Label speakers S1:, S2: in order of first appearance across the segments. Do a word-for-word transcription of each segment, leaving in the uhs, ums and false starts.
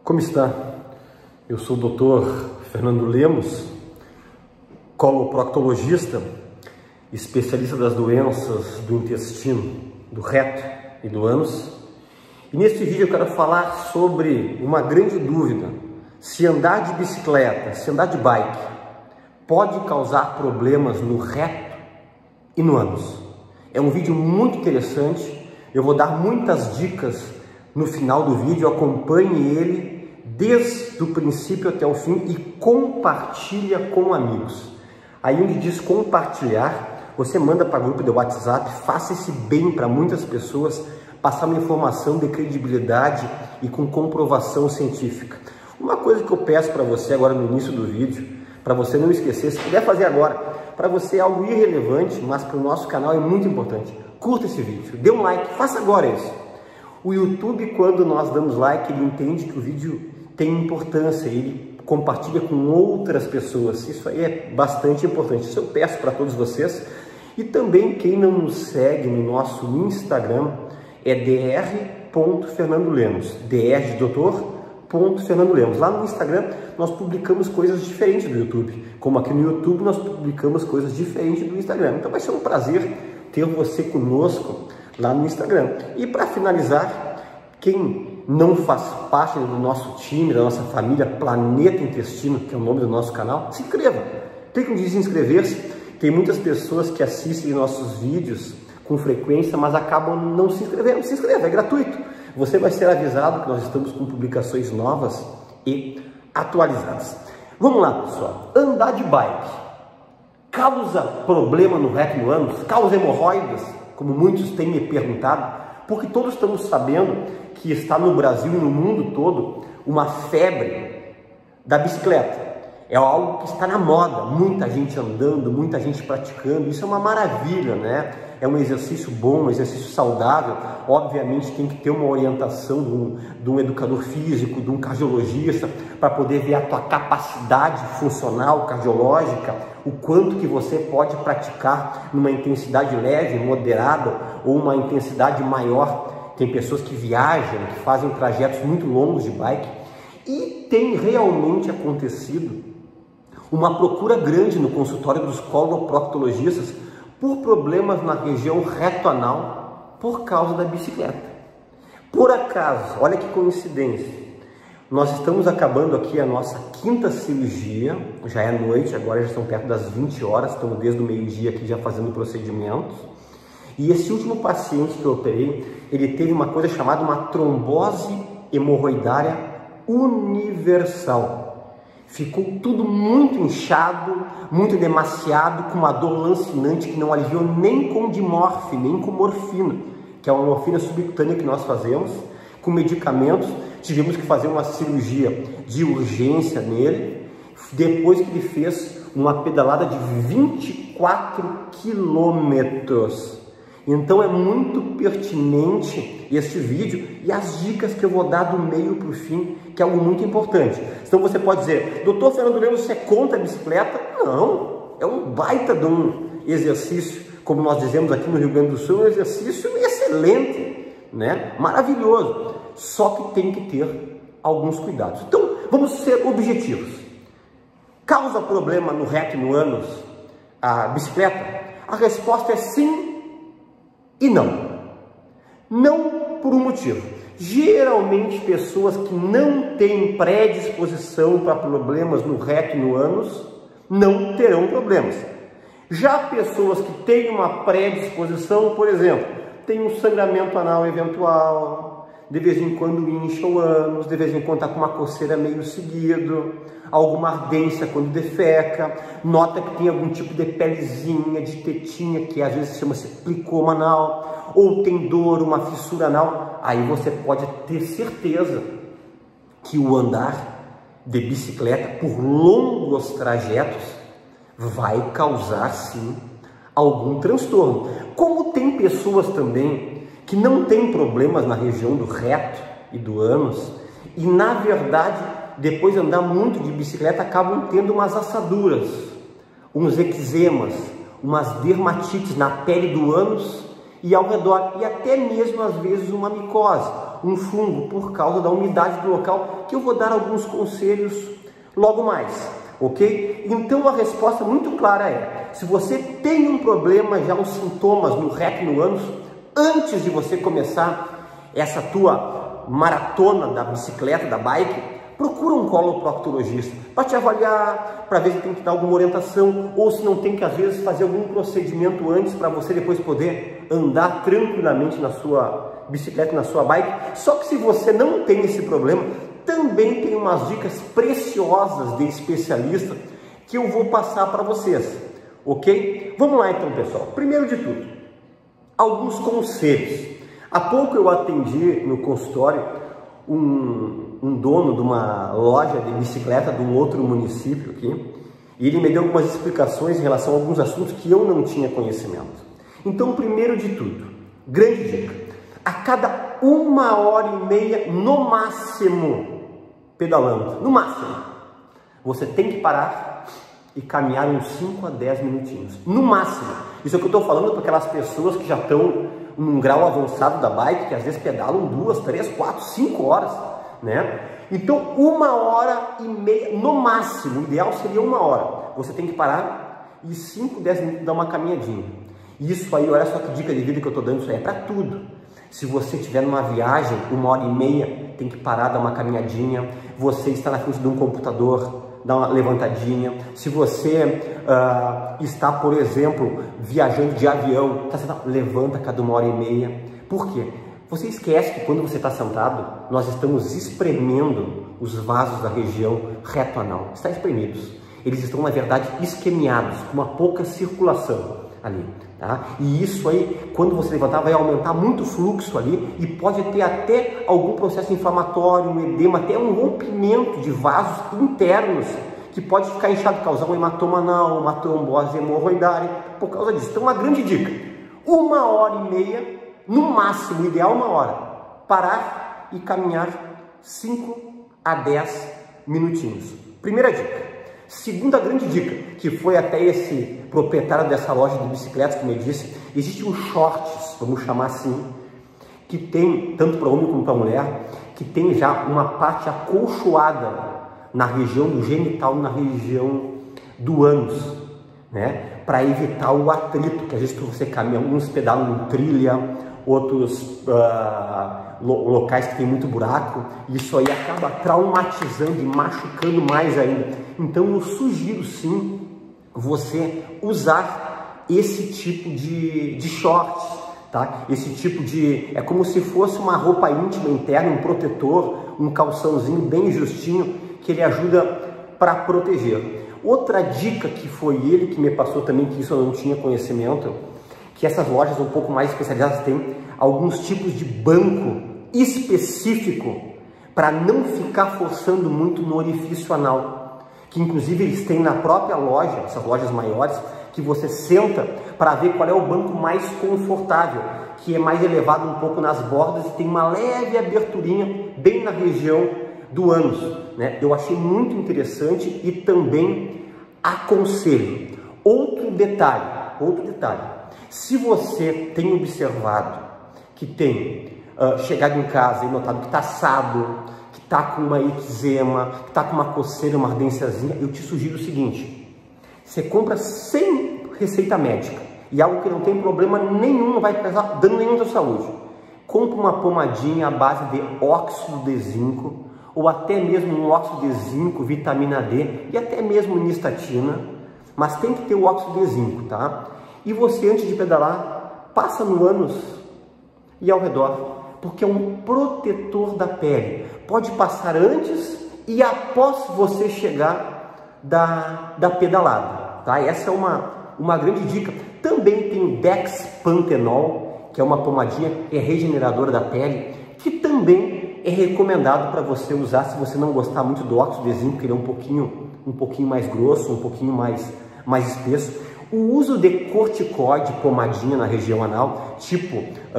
S1: Como está? Eu sou o doutor Fernando Lemos, coloproctologista, especialista das doenças do intestino, do reto e do ânus. E neste vídeo eu quero falar sobre uma grande dúvida: se andar de bicicleta, se andar de bike, pode causar problemas no reto e no ânus. É um vídeo muito interessante, eu vou dar muitas dicas no final do vídeo, acompanhe ele desde o princípio até o fim e compartilha com amigos. Aí onde diz compartilhar, você manda para grupo de WhatsApp, faça esse bem para muitas pessoas, passar uma informação de credibilidade e com comprovação científica. Uma coisa que eu peço para você agora no início do vídeo, para você não esquecer, se puder fazer agora, para você é algo irrelevante, mas para o nosso canal é muito importante. Curta esse vídeo, dê um like, faça agora isso. O YouTube, quando nós damos like, ele entende que o vídeo tem importância, ele compartilha com outras pessoas. Isso aí é bastante importante. Isso eu peço para todos vocês. E também quem não nos segue no nosso Instagram é dr ponto fernando lemos, dr de doutor ponto fernando lemos. Lá no Instagram nós publicamos coisas diferentes do YouTube, como aqui no YouTube nós publicamos coisas diferentes do Instagram. Então vai ser um prazer ter você conosco lá no Instagram. E para finalizar, quem não faz parte do nosso time, da nossa família Planeta Intestino, que é o nome do nosso canal, se inscreva. Clique no de inscrever-se. Tem muitas pessoas que assistem nossos vídeos com frequência, mas acabam não se inscrevendo. Se inscreva, é gratuito. Você vai ser avisado que nós estamos com publicações novas e atualizadas. Vamos lá, pessoal. Andar de bike causa problema no reto e no ânus? Causa hemorroidas? Como muitos têm me perguntado, porque todos estamos sabendo que está no Brasil e no mundo todo uma febre da bicicleta. É algo que está na moda, muita gente andando, muita gente praticando, isso é uma maravilha, né? É um exercício bom, um exercício saudável. Obviamente tem que ter uma orientação de um, de um educador físico, de um cardiologista, para poder ver a tua capacidade funcional, cardiológica, o quanto que você pode praticar numa intensidade leve, moderada ou uma intensidade maior. Tem pessoas que viajam, que fazem trajetos muito longos de bike, e tem realmente acontecido uma procura grande no consultório dos coloproctologistas por problemas na região reto-anal por causa da bicicleta. Por acaso, olha que coincidência, nós estamos acabando aqui a nossa quinta cirurgia, já é noite, agora já estão perto das vinte horas, estamos desde o meio-dia aqui já fazendo procedimentos. E esse último paciente que eu operei, ele teve uma coisa chamada uma trombose hemorroidária universal. Ficou tudo muito inchado, muito demasiado, com uma dor lancinante que não aliviou nem com dimorfe, nem com morfina, que é uma morfina subcutânea que nós fazemos, com medicamentos. Tivemos que fazer uma cirurgia de urgência nele, depois que ele fez uma pedalada de vinte e quatro quilômetros. Então é muito pertinente este vídeo e as dicas que eu vou dar do meio para o fim, que é algo muito importante. Então você pode dizer, doutor Fernando Lemos, você é contra a bicicleta? Não, é um baita de um exercício, como nós dizemos aqui no Rio Grande do Sul, um exercício excelente, né? Maravilhoso, só que tem que ter alguns cuidados. Então vamos ser objetivos. Causa problema no reto e no ânus a bicicleta? A resposta é sim e não. Não por um motivo. Geralmente pessoas que não têm predisposição para problemas no reto e no ânus não terão problemas. Já pessoas que têm uma predisposição, por exemplo, tem um sangramento anal eventual, de vez em quando incha o ânus, de vez em quando está com uma coceira meio seguido, alguma ardência quando defeca, nota que tem algum tipo de pelezinha, de tetinha, que às vezes chama-se plicoma anal, ou tem dor, uma fissura anal, aí você pode ter certeza que o andar de bicicleta por longos trajetos vai causar sim algum transtorno. Como tem pessoas também que não têm problemas na região do reto e do ânus e na verdade depois de andar muito de bicicleta acabam tendo umas assaduras, uns eczemas, umas dermatites na pele do ânus e ao redor, e até mesmo às vezes uma micose, um fungo por causa da umidade do local, que eu vou dar alguns conselhos logo mais, ok? Então a resposta muito clara é, se você tem um problema já, os sintomas no reto e no ânus, antes de você começar essa tua maratona da bicicleta, da bike, procura um coloproctologista para te avaliar, para ver se tem que dar alguma orientação, ou se não tem que, às vezes, fazer algum procedimento antes para você depois poder andar tranquilamente na sua bicicleta, na sua bike. Só que se você não tem esse problema, também tem umas dicas preciosas de especialista que eu vou passar para vocês, ok? Vamos lá então, pessoal. Primeiro de tudo, alguns conselhos. Há pouco eu atendi no consultório um, um dono de uma loja de bicicleta de um outro município aqui, e ele me deu algumas explicações em relação a alguns assuntos que eu não tinha conhecimento. Então, primeiro de tudo, grande dica, a cada uma hora e meia, no máximo, pedalando, no máximo, você tem que parar e caminhar uns cinco a dez minutinhos, no máximo. Isso é o que eu estou falando para aquelas pessoas que já estão num grau avançado da bike, que às vezes pedalam duas, três, quatro, cinco horas, né? Então, uma hora e meia, no máximo, o ideal seria uma hora. Você tem que parar e cinco, dez minutos dar uma caminhadinha. Isso aí, olha só que dica de vida que eu estou dando, isso aí é para tudo. Se você estiver numa viagem, uma hora e meia, tem que parar, dar uma caminhadinha. Você está na frente de um computador, dá uma levantadinha. Se você uh, está, por exemplo, viajando de avião, tá sentado, levanta cada uma hora e meia. Por quê? Você esquece que quando você está sentado, nós estamos espremendo os vasos da região reto-anal. Estão espremidos. Eles estão, na verdade, isquemiados, com uma pouca circulação ali, tá? E isso aí, quando você levantar, vai aumentar muito o fluxo ali e pode ter até algum processo inflamatório, um edema, até um rompimento de vasos internos que pode ficar inchado, causar um hematoma anal, uma trombose hemorroidária por causa disso. Então, uma grande dica, uma hora e meia, no máximo, ideal uma hora, parar e caminhar cinco a dez minutinhos. Primeira dica. Segunda grande dica, que foi até esse proprietário dessa loja de bicicletas que me disse, existe um shorts, vamos chamar assim, que tem, tanto para homem como para mulher, que tem já uma parte acolchoada na região do genital, na região do ânus, né? Para evitar o atrito, que às vezes você caminha, uns pedalam em trilha, outros uh, locais que tem muito buraco, e isso aí acaba traumatizando e machucando mais ainda. Então eu sugiro sim você usar esse tipo de, de shorts, tá? Esse tipo de, é como se fosse uma roupa íntima interna, um protetor, um calçãozinho bem justinho, que ele ajuda para proteger. Outra dica que foi ele que me passou também, que isso eu não tinha conhecimento, que essas lojas um pouco mais especializadas têm alguns tipos de banco específico para não ficar forçando muito no orifício anal, que inclusive eles têm na própria loja, essas lojas maiores, que você senta para ver qual é o banco mais confortável, que é mais elevado um pouco nas bordas e tem uma leve aberturinha bem na região do ânus, né? Eu achei muito interessante e também aconselho. Outro detalhe, outro detalhe, se você tem observado que tem uh, chegado em casa e notado que está assado, que está com uma eczema, que está com uma coceira, uma ardênciazinha, eu te sugiro o seguinte, você compra sem receita médica e algo que não tem problema nenhum, não vai causar dano nenhum à sua saúde. Compra uma pomadinha à base de óxido de zinco, ou até mesmo um óxido de zinco, vitamina D e até mesmo nistatina, mas tem que ter o óxido de zinco, tá? E você, antes de pedalar, passa no ânus e ao redor, porque é um protetor da pele. Pode passar antes e após você chegar da, da pedalada, tá? Essa é uma, uma grande dica. Também tem o Dexpantenol, que é uma pomadinha é regeneradora da pele, que também é recomendado para você usar se você não gostar muito do óxido de zinco, que ele é um pouquinho, um pouquinho mais grosso, um pouquinho mais, mais espesso. O uso de corticoide, pomadinha na região anal, tipo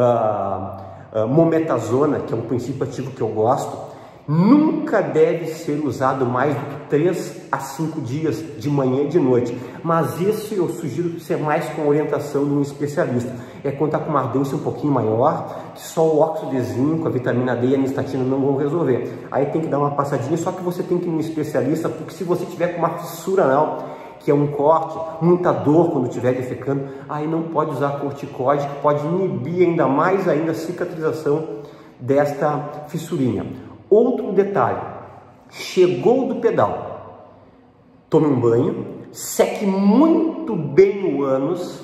S1: uh, uh, mometazona, que é um princípio ativo que eu gosto, nunca deve ser usado mais do que três a cinco dias, de manhã e de noite. Mas esse eu sugiro ser mais com orientação de um especialista. É quando está com uma ardência um pouquinho maior, que só o óxido de zinco, a vitamina D e a nistatina não vão resolver. Aí tem que dar uma passadinha, só que você tem que ir num especialista, porque se você tiver com uma fissura anal, que é um corte, muita dor quando estiver defecando, aí não pode usar corticóide, que pode inibir ainda mais ainda a cicatrização desta fissurinha. Outro detalhe, chegou do pedal, tome um banho, seque muito bem o ânus,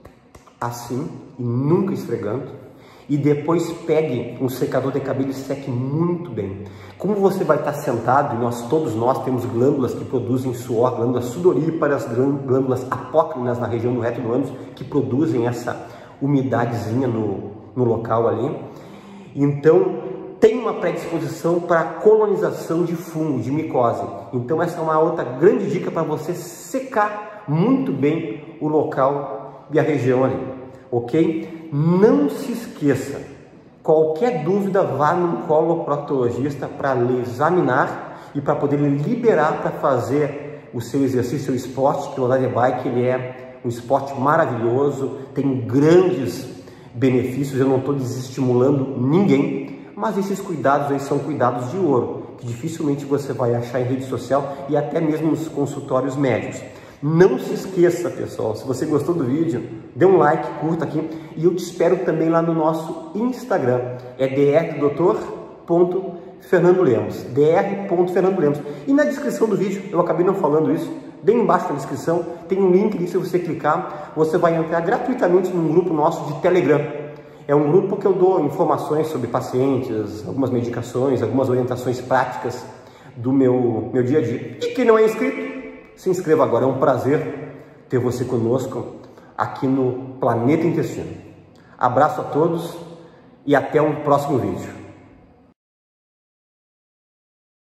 S1: assim, e nunca esfregando, e depois pegue um secador de cabelo e seque muito bem. Como você vai estar sentado, e nós, todos nós temos glândulas que produzem suor, glândulas sudoríparas, glândulas apócrinas na região do reto do ânus, que produzem essa umidadezinha no, no local ali. Então, tem uma predisposição para colonização de fungo, de micose. Então, essa é uma outra grande dica para você secar muito bem o local e a região ali, ok? Não se esqueça, qualquer dúvida, vá no coloproctologista para lhe examinar e para poder lhe liberar para fazer o seu exercício, o esporte, que o andar de bike ele é um esporte maravilhoso, tem grandes benefícios. Eu não estou desestimulando ninguém, mas esses cuidados aí são cuidados de ouro, que dificilmente você vai achar em rede social e até mesmo nos consultórios médicos. Não se esqueça, pessoal, se você gostou do vídeo, dê um like, curta aqui, e eu te espero também lá no nosso Instagram, é dr doutor ponto fernando lemos, dr ponto fernando lemos. E na descrição do vídeo, eu acabei não falando isso, bem embaixo na descrição, tem um link ali, se você clicar, você vai entrar gratuitamente num grupo nosso de Telegram. É um grupo que eu dou informações sobre pacientes, algumas medicações, algumas orientações práticas do meu, meu dia a dia. E quem não é inscrito, se inscreva agora, é um prazer ter você conosco aqui no Planeta Intestino. Abraço a todos e até um próximo vídeo.